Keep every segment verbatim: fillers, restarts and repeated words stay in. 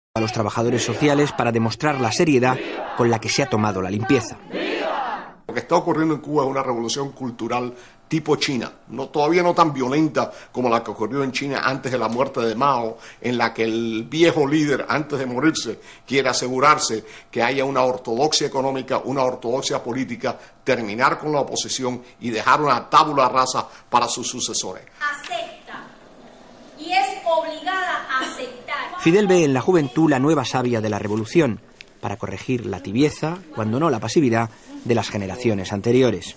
a los trabajadores sociales para demostrar la seriedad con la que se ha tomado la limpieza. Lo que está ocurriendo en Cuba es una revolución cultural tipo China, no, todavía no tan violenta como la que ocurrió en China antes de la muerte de Mao, en la que el viejo líder, antes de morirse, quiere asegurarse que haya una ortodoxia económica, una ortodoxia política, terminar con la oposición y dejar una tabula rasa para sus sucesores. Acepta y es obligada a aceptar. Fidel ve en la juventud la nueva savia de la revolución, para corregir la tibieza, cuando no la pasividad, de las generaciones anteriores.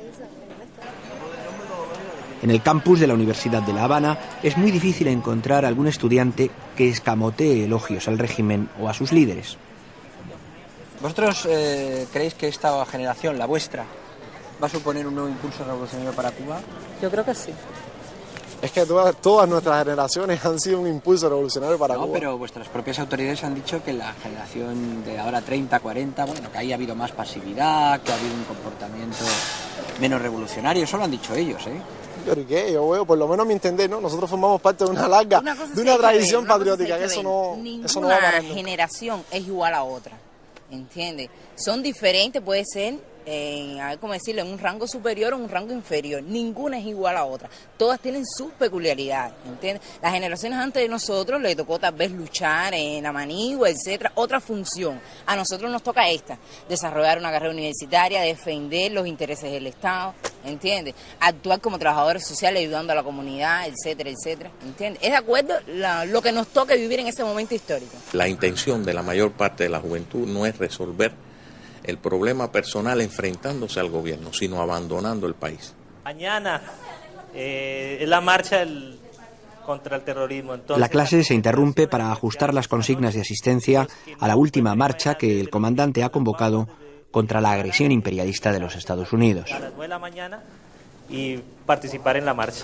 En el campus de la Universidad de La Habana es muy difícil encontrar algún estudiante que escamotee elogios al régimen o a sus líderes. ¿Vosotros eh, creéis que esta generación, la vuestra, va a suponer un nuevo impulso revolucionario para Cuba? Yo creo que sí. Es que todas, todas nuestras generaciones han sido un impulso revolucionario para no, Cuba. No, pero vuestras propias autoridades han dicho que la generación de ahora treinta, cuarenta, bueno, que ahí ha habido más pasividad, que ha habido un comportamiento menos revolucionario, eso lo han dicho ellos, ¿eh? ¿Pero qué? Yo veo, por lo menos a mi entender, ¿no? Nosotros formamos parte de una larga, una de una tradición ver, una patriótica, que eso no, Ninguna eso no va a parar. Ninguna generación es igual a otra, ¿entiendes? Son diferentes, puede ser, en, a ver cómo decirlo, en un rango superior o en un rango inferior. Ninguna es igual a otra. Todas tienen sus peculiaridades, ¿entiendes? Las generaciones antes de nosotros les tocó tal vez luchar en la manigua, etcétera, otra función. A nosotros nos toca esta, desarrollar una carrera universitaria, defender los intereses del Estado, ¿entiendes? Actuar como trabajadores sociales ayudando a la comunidad, etcétera, etcétera, ¿entiendes? Es de acuerdo la, lo que nos toca vivir en ese momento histórico. La intención de la mayor parte de la juventud no es resolver el problema personal enfrentándose al gobierno, sino abandonando el país. Mañana eh, es la marcha el, contra el terrorismo. Entonces, la clase se interrumpe para ajustar las consignas de asistencia a la última marcha que el comandante ha convocado contra la agresión imperialista de los Estados Unidos. A las nueve de la mañana y participar en la marcha.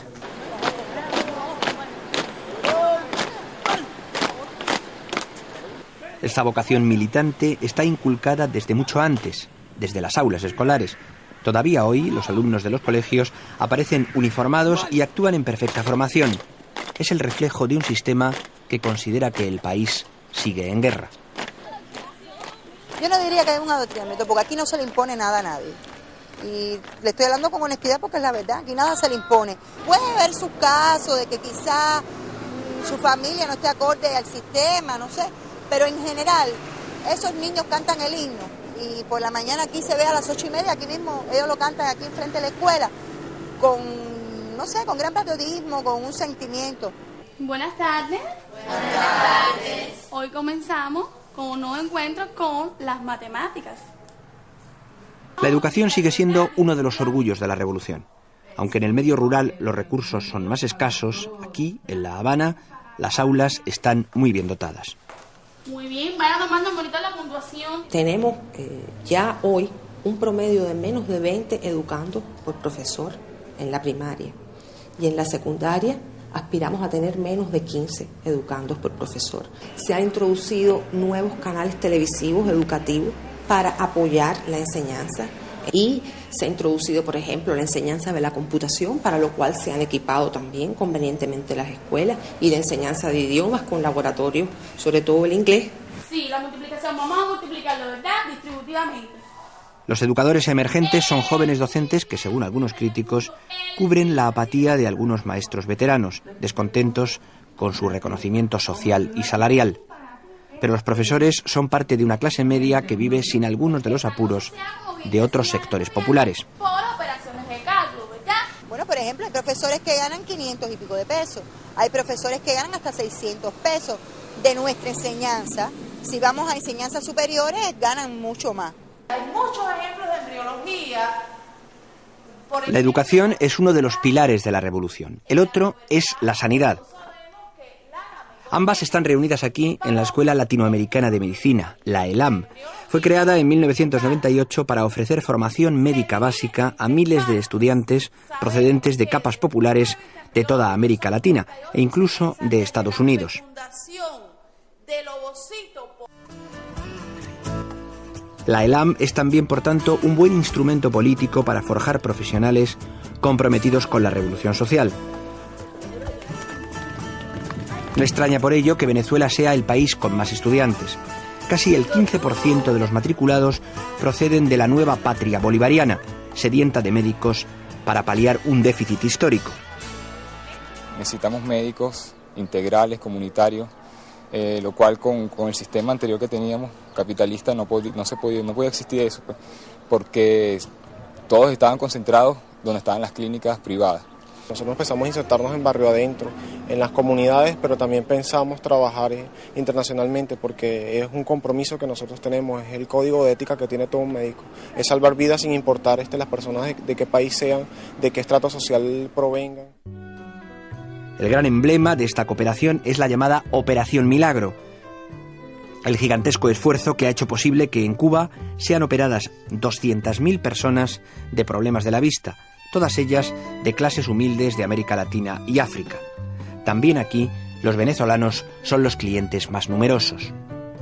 Esta vocación militante está inculcada desde mucho antes, desde las aulas escolares. Todavía hoy los alumnos de los colegios aparecen uniformados y actúan en perfecta formación. Es el reflejo de un sistema que considera que el país sigue en guerra. Yo no diría que hay un adoctrinamiento, porque aquí no se le impone nada a nadie. Y le estoy hablando con honestidad porque es la verdad, aquí nada se le impone. Puede haber su caso de que quizá mmm, su familia no esté acorde al sistema, no sé. Pero en general, esos niños cantan el himno y por la mañana aquí se ve a las ocho y media, aquí mismo ellos lo cantan aquí enfrente de la escuela, con, no sé, con gran patriotismo, con un sentimiento. Buenas tardes. Buenas tardes. Hoy comenzamos con un nuevo encuentro con las matemáticas. La educación sigue siendo uno de los orgullos de la revolución. Aunque en el medio rural los recursos son más escasos, aquí, en La Habana, las aulas están muy bien dotadas. Muy bien, vayan tomando en monitor la puntuación. Tenemos eh, ya hoy un promedio de menos de veinte educandos por profesor en la primaria. Y en la secundaria aspiramos a tener menos de quince educandos por profesor. Se han introducido nuevos canales televisivos educativos para apoyar la enseñanza. Y se ha introducido, por ejemplo, la enseñanza de la computación, para lo cual se han equipado también convenientemente las escuelas, y la enseñanza de idiomas con laboratorios, sobre todo el inglés. Sí, la multiplicación, vamos a multiplicarlo, ¿verdad? Distributivamente. Los educadores emergentes son jóvenes docentes que, según algunos críticos, cubren la apatía de algunos maestros veteranos, descontentos con su reconocimiento social y salarial. Pero los profesores son parte de una clase media que vive sin algunos de los apuros de otros sectores populares. Por operaciones de cálculo, ¿verdad? Bueno, por ejemplo, hay profesores que ganan quinientos y pico de pesos. Hay profesores que ganan hasta seiscientos pesos de nuestra enseñanza. Si vamos a enseñanzas superiores, ganan mucho más. Hay muchos ejemplos de embriología. Por la educación es uno de los pilares de la revolución. El otro es la sanidad. Ambas están reunidas aquí en la Escuela Latinoamericana de Medicina, la ELAM. Fue creada en mil novecientos noventa y ocho para ofrecer formación médica básica a miles de estudiantes procedentes de capas populares de toda América Latina e incluso de Estados Unidos. La ELAM es también, por tanto, un buen instrumento político para forjar profesionales comprometidos con la revolución social. No extraña por ello que Venezuela sea el país con más estudiantes. Casi el quince por ciento de los matriculados proceden de la nueva patria bolivariana, sedienta de médicos para paliar un déficit histórico. Necesitamos médicos integrales, comunitarios, eh, lo cual con, con el sistema anterior que teníamos, capitalista, no, pod no, se podía, no podía existir eso, pues, porque todos estaban concentrados donde estaban las clínicas privadas. Nosotros empezamos a insertarnos en barrio adentro, en las comunidades, pero también pensamos trabajar internacionalmente porque es un compromiso que nosotros tenemos, es el código de ética que tiene todo un médico, es salvar vidas sin importar este, las personas de, de qué país sean, de qué estrato social provengan. El gran emblema de esta cooperación es la llamada Operación Milagro, el gigantesco esfuerzo que ha hecho posible que en Cuba sean operadas doscientas mil personas de problemas de la vista, todas ellas de clases humildes de América Latina y África. También aquí, los venezolanos son los clientes más numerosos.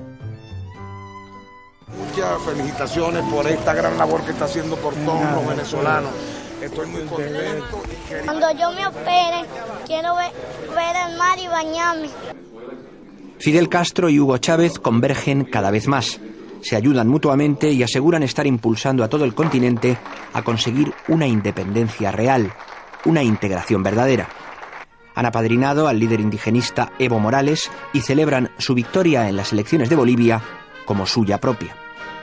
Muchas felicitaciones por esta gran labor que está haciendo por todos los venezolanos. Estoy muy contento. Y Cuando yo me opere, quiero ver, ver el mar y bañarme. Fidel Castro y Hugo Chávez convergen cada vez más. Se ayudan mutuamente y aseguran estar impulsando a todo el continente a conseguir una independencia real, una integración verdadera. Han apadrinado al líder indigenista Evo Morales y celebran su victoria en las elecciones de Bolivia como suya propia.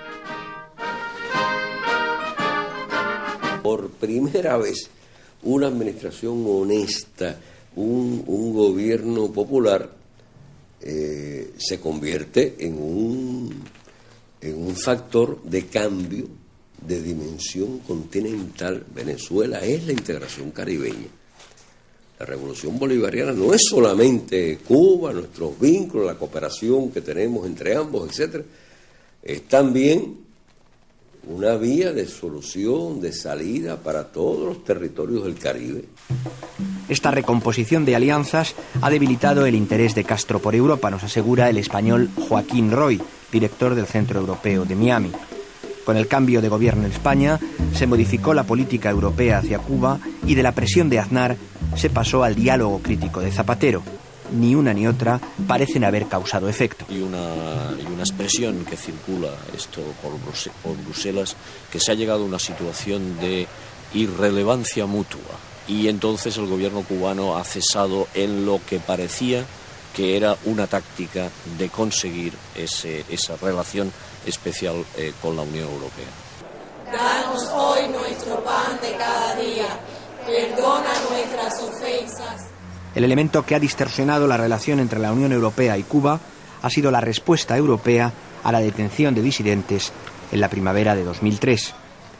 Por primera vez, una administración honesta, un, un gobierno popular, eh, se convierte en un... en un factor de cambio de dimensión continental. Venezuela es la integración caribeña. La revolución bolivariana no es solamente Cuba, nuestros vínculos, la cooperación que tenemos entre ambos, etcétera. Es también una vía de solución, de salida para todos los territorios del Caribe. Esta recomposición de alianzas ha debilitado el interés de Castro por Europa, nos asegura el español Joaquín Roy, director del Centro Europeo de Miami. Con el cambio de gobierno en España, se modificó la política europea hacia Cuba y de la presión de Aznar se pasó al diálogo crítico de Zapatero. Ni una ni otra parecen haber causado efecto. Y una, y una expresión que circula esto por, Bruse por Bruselas, que se ha llegado a una situación de irrelevancia mutua. Y entonces el gobierno cubano ha cesado en lo que parecía que era una táctica de conseguir ese, esa relación especial eh, con la Unión Europea. Danos hoy nuestro pan de cada día, perdona nuestras ofensas. El elemento que ha distorsionado la relación entre la Unión Europea y Cuba ha sido la respuesta europea a la detención de disidentes en la primavera de dos mil tres.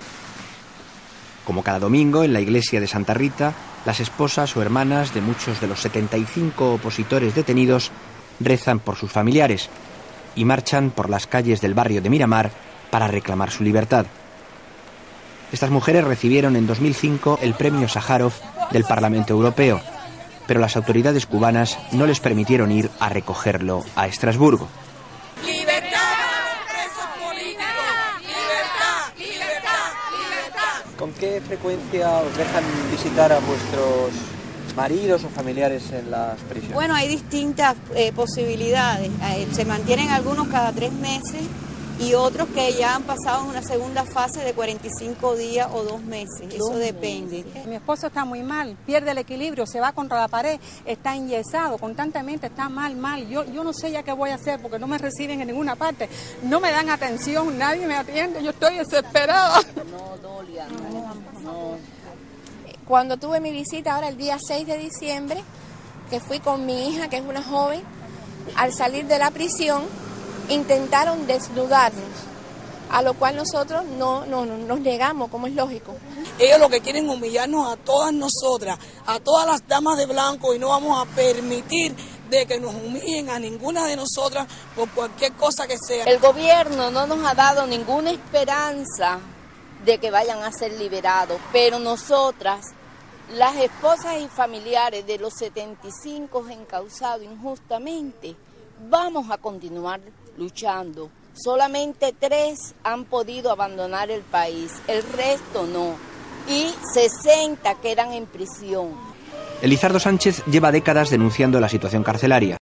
Como cada domingo, en la iglesia de Santa Rita, las esposas o hermanas de muchos de los setenta y cinco opositores detenidos rezan por sus familiares y marchan por las calles del barrio de Miramar para reclamar su libertad. Estas mujeres recibieron en dos mil cinco el premio Sájarov del Parlamento Europeo, pero las autoridades cubanas no les permitieron ir a recogerlo a Estrasburgo. ¡Libertad para los presos políticos! ¡Libertad! ¡Libertad! ¡Libertad! ¿Con qué frecuencia os dejan visitar a vuestros maridos o familiares en las prisiones? Bueno, hay distintas eh, posibilidades. Eh, se mantienen algunos cada tres meses y otros que ya han pasado en una segunda fase de cuarenta y cinco días o dos meses. Eso depende. Mi esposo está muy mal, pierde el equilibrio, se va contra la pared, está enyesado, constantemente está mal, mal. Yo, yo no sé ya qué voy a hacer porque no me reciben en ninguna parte, no me dan atención, nadie me atiende, yo estoy desesperada. No, Dolia, no, no. Cuando tuve mi visita ahora el día seis de diciembre, que fui con mi hija, que es una joven, al salir de la prisión, intentaron desnudarnos, a lo cual nosotros no, no, no nos negamos, como es lógico. Ellos lo que quieren es humillarnos a todas nosotras, a todas las damas de blanco, y no vamos a permitir de que nos humillen a ninguna de nosotras por cualquier cosa que sea. El gobierno no nos ha dado ninguna esperanza de que vayan a ser liberados, pero nosotras, las esposas y familiares de los setenta y cinco encausados injustamente, vamos a continuar luchando. Solamente tres han podido abandonar el país, el resto no, y sesenta quedan en prisión. Elizardo Sánchez lleva décadas denunciando la situación carcelaria.